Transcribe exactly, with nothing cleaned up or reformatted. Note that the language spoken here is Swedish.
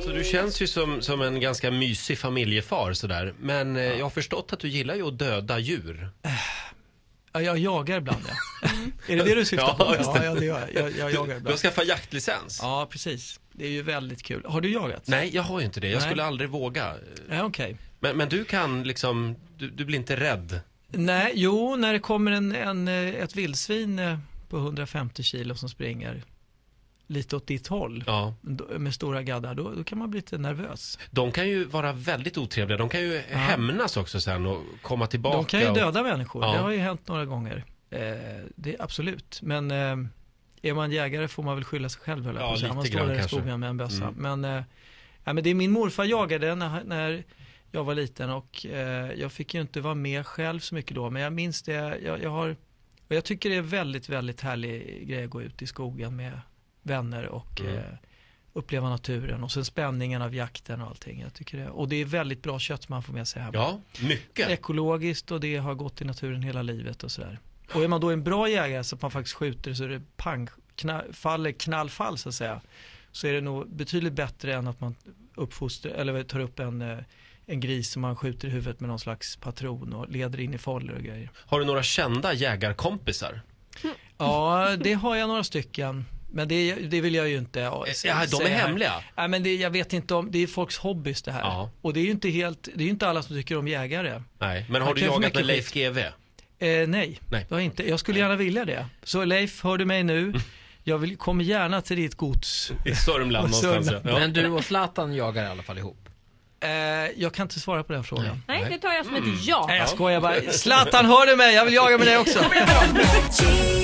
Alltså, du känns ju som, som en ganska mysig familjefar sådär. Men ja. jag har förstått att du gillar ju att döda djur. Ja, jag jagar ibland, ja. Är det det du syftar på? Ja, ja, ja, det gör jag. jag. Jag jagar ibland. Du har skaffat jaktlicens. Ja, precis. Det är ju väldigt kul. Har du jagat? Nej, jag har ju inte det. Jag Nej. skulle aldrig våga. Ja, okej. Okay. Men, men du kan liksom, du, du blir inte rädd? Nej, jo, när det kommer en, en, ett vildsvin på hundrafemtio kilo som springer lite åt ditt håll, ja. med stora gaddar, då, då kan man bli lite nervös. De kan ju vara väldigt otrevliga. De kan ju ja. hämnas också sen och komma tillbaka. De kan ju döda och... människor. Ja. Det har ju hänt några gånger. Eh, det är absolut. Men eh, är man jägare får man väl skylla sig själv. Eller? Ja, lite man står grann, där i kanske. skogen med en bössa. Mm. Men, eh, ja, men det är min morfar jagade när, när jag var liten och eh, jag fick ju inte vara med själv så mycket då. Men jag minns det. Jag, jag, har, och jag tycker det är väldigt, väldigt härlig grej att gå ut i skogen med vänner och mm. eh, uppleva naturen och sen spänningen av jakten och allting. Jag tycker det. Och det är väldigt bra kött man får med sig hem. Ja, mycket. Ekologiskt och det har gått i naturen hela livet och sådär. Och är man då en bra jägare så att man faktiskt skjuter så är det pang, knall, faller knallfall så att säga. Så är det nog betydligt bättre än att man uppfostrar eller tar upp en, en gris som man skjuter i huvudet med någon slags patron och leder in i fållor och grejer. Har du några kända jägarkompisar? Ja, det har jag några stycken. Men det, det vill jag ju inte ja, ja, de är hemliga. Ja, men det, jag vet inte om det är folks hobbys det här. Ja. Och det är ju inte helt det är ju inte alla som tycker om jägare. Nej, men har Man du jagat med Leif G W? Eh, nej, nej. Jag, inte. jag skulle gärna vilja det. Så Leif, hör du mig nu? Jag vill komma gärna till ditt gods. I Sörmland någonstans. Ja. Men du och Zlatan jagar i alla fall ihop. Eh, jag kan inte svara på den frågan. Nej, nej det tar jag som ett ja. Nej, jag skojar bara. Zlatan, hör du mig? Jag vill jaga med dig också.